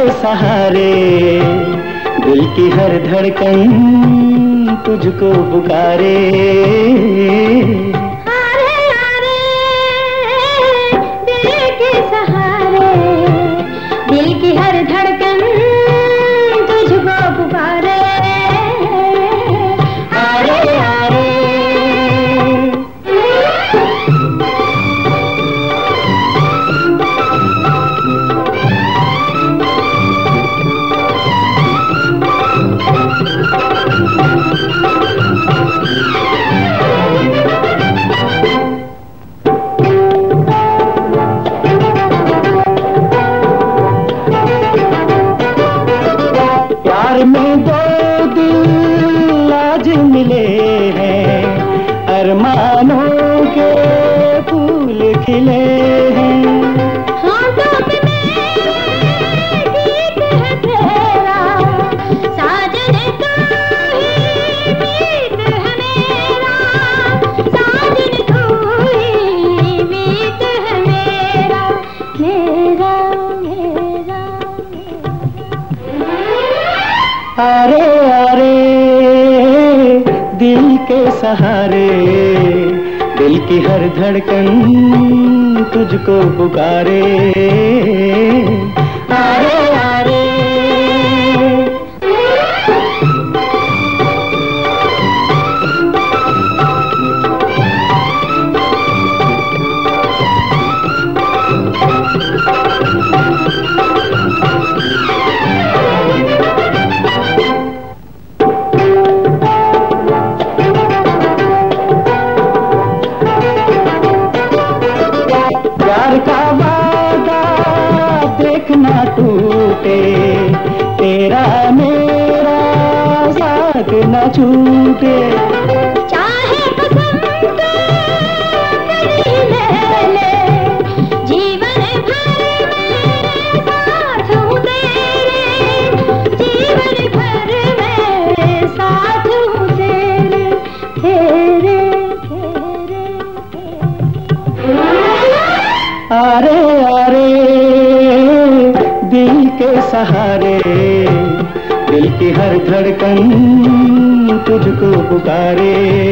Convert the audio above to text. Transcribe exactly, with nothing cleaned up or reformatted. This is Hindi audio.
सहारे दिल की हर धड़कन तुझको पुकारे। आरे आरे दिल के सहारे दिल की हर धड़कन तुझको पुकारे। आरे आरे प्यार में दो दिल आज मिले हैं, अरमानों के फूल खिले हैं। होंठों पे मेरे गीत है तेरा, साजन तू ही मीत है मेरा, साजन तू ही मीत है मेरा, मेरा मेरा अरे अरे दिल के सहारे दिल की हर धड़कन तुझको पुकारे। अरे अरे प्यार का वादा देखना टूटे, तेरा मेरा साथ न छूटे। चाहे कसम तेरी ले ले, जीवन भर मेरे साथ हूँ तेरे, जीवन भर मेरे साथ हूँ तेरे, तेरे तेरे अरे अरे दिल के सहारे दिल की हर धड़कन तुझको पुकारे।